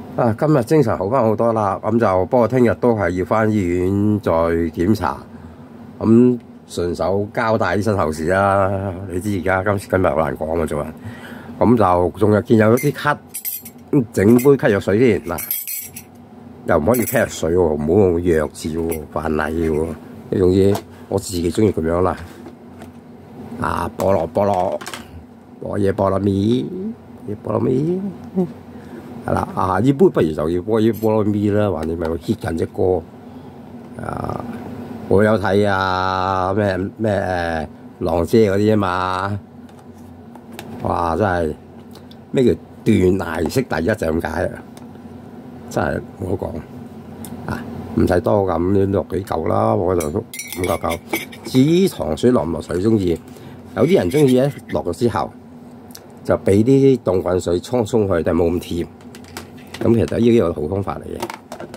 啊，今日精神好翻好多啦，咁就不過聽日都係要翻醫院再檢查，咁順手交代啲身後事啦。你知而家今日好難講啊，做人，咁就仲有見有啲咳，整杯咳藥水先嗱，又唔可以咳藥水喎，唔好用藥字喎，犯例喎。呢種嘢我自己中意咁樣啦。啊，菠蘿菠蘿蜜，菠蘿蜜。係啦，啊！呢杯不如就要播啲菠蘿蜜啦，橫掂咪會 hit 緊隻歌啊！我有睇啊，咩浪姐嗰啲啊嘛，哇！真係咩叫斷崖式第一就咁解啊！真係冇得講啊！唔使多咁，你落幾嚿啦，我就5嚿。至於糖水落唔落水中意，有啲人中意咧落咗之後就俾啲凍滾水沖去，但係冇咁甜。咁其實呢個好方法嚟嘅。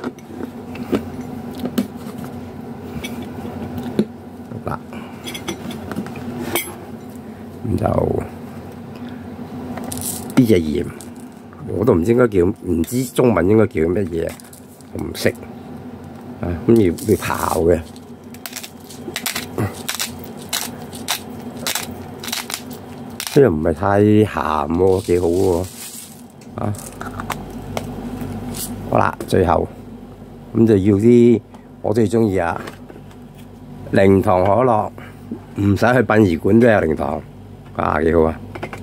嗱，咁就呢隻鹽，我都唔知應該叫，唔知中文應該叫乜嘢，我唔識。啊，咁要刨嘅。呢又唔係太鹹喎，幾好喎。啊！好啦，最後咁就要啲我最中意啊，零糖可樂，唔使去殯儀館都有零糖，啊幾好啊！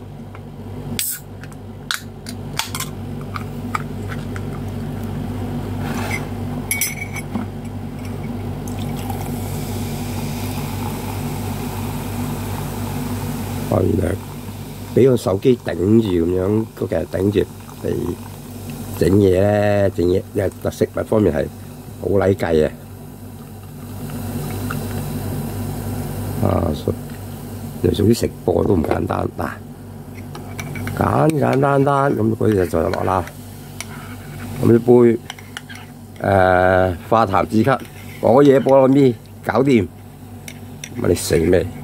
我原來俾個手機頂住咁樣，個其實頂住嚟整嘢咧，整嘢又食物方面係好禮計嘅。啊，又屬於食播都唔簡單嗱，簡單咁嗰啲就落啦。咁一杯化痰止咳，攞嘢菠蘿蜜搞掂，咁你死未？